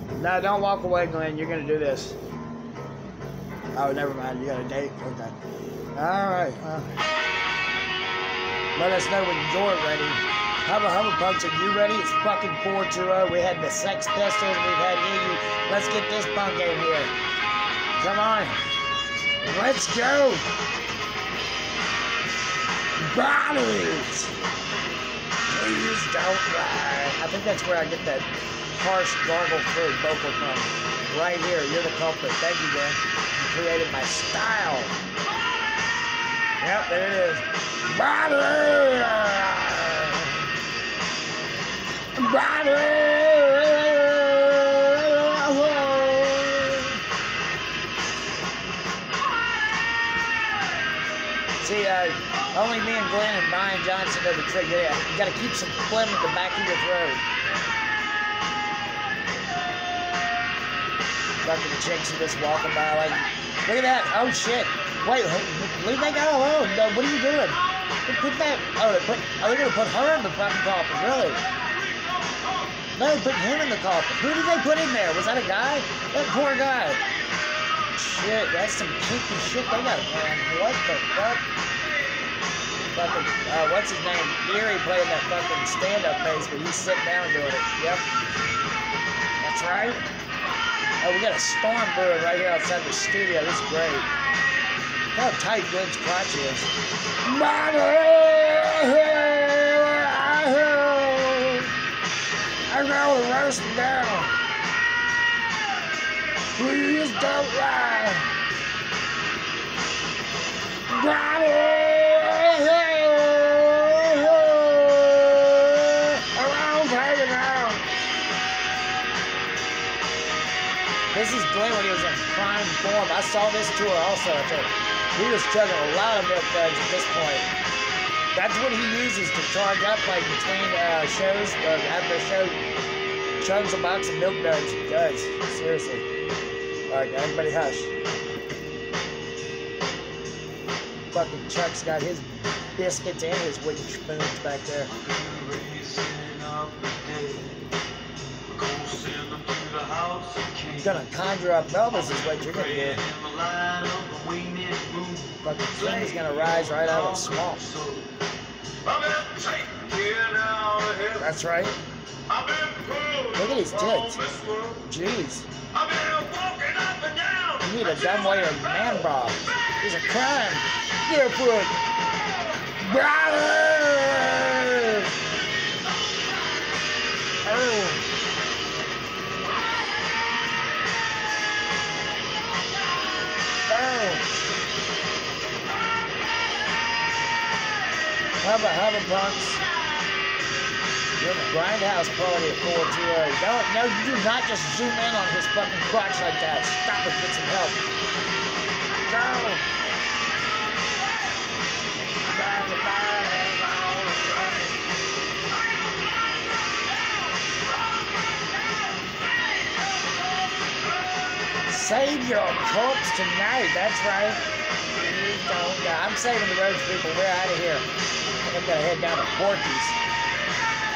No, don't walk away, Glenn. You're gonna do this. Oh, never mind. You got a date? Okay. Alright. Let us know when you're ready. Hubba Punks, are you ready? It's fucking 420. We had the Sex Pistols. We've had Iggy. Let's get this punk in here. Come on. Let's go. Bodies. Please don't lie. I think that's where I get that harsh gargle throat vocal from. Right here. You're the culprit. Thank you, Dan. You created my style. Yep, there it is. Bodies. See, only me and Glenn and Brian Johnson know the trick. Yeah, you gotta keep some phlegm at the back of your throat. Fucking chicks are just walking by like, look at that. Oh shit. Wait, leave that guy alone. No, what are you doing? Put that. Oh, they're gonna put her in the fucking coffin, really? No, put him in the coffin. Who did they put in there? Was that a guy? That poor guy. Shit, that's some kinky shit they got planned. What the fuck? Fucking, what's his name? Erie playing that fucking stand-up bass, but he's sitting down doing it. Yep. That's right. Oh, we got a storm brewing right here outside the studio. This is great. Look how tight Glenn's crotch is. I'm gonna roast him down. Please don't lie. Around hanging out. This is Glenn when he was in prime form. I saw this tour also. I think he was chugging a lot of milk duds at this point. That's what he uses to charge up, like between shows, after a show, chugs a box of milk duds. He does, seriously. Alright, everybody hush. Fucking Chuck's got his biscuits and his wooden spoons back there. You're gonna conjure up Elvis is what you're gonna do. Fucking King's gonna rise right out of the swamp. That's right. Look at his tits. Jeez. You need a dumb way of man bob. It's a crime. Barefoot. Brothers! Oh. Hubba Punks. You're in the grindhouse quality of 420. No, you do not just zoom in on his fucking crotch like that. Stop it, get some help. Go! Save your corpse tonight, that's right. I'm saving the roads, people. We're out of here. I'm gonna head down to Porky's.